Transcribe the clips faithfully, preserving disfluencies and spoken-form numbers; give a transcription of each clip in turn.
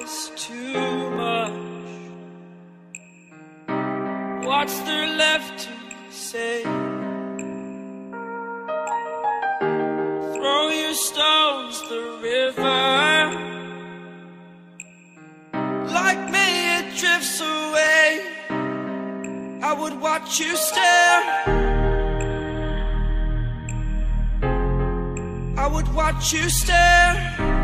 is too much. What's there left to say? Throw your stones the river, like me it drifts away. I would watch you stare, I would watch you stare.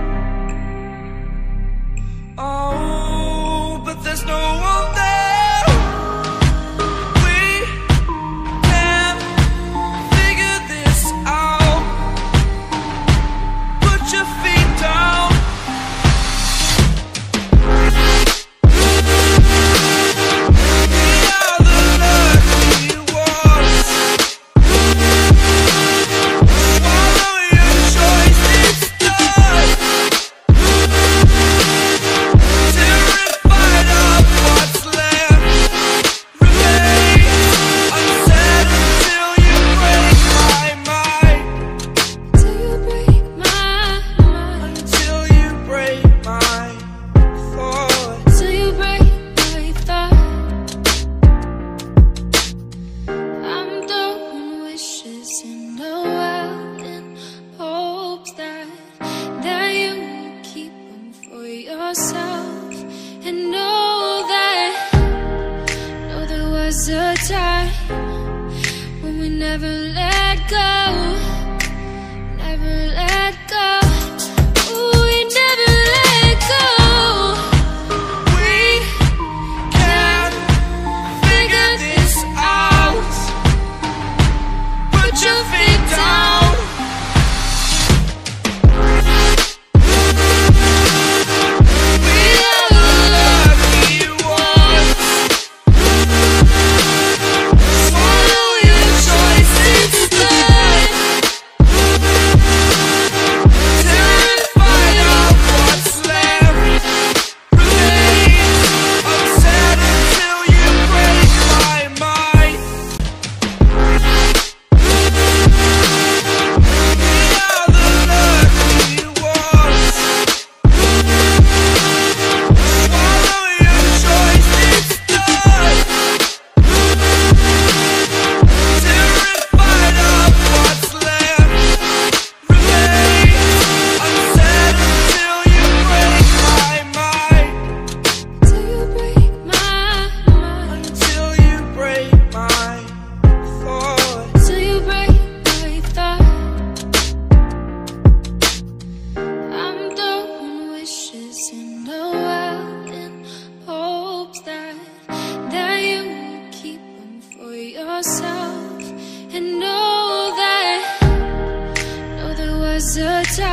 Oh, but there's no one there. We can figure this out. Put your feet down.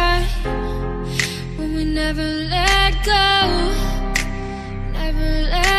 Never let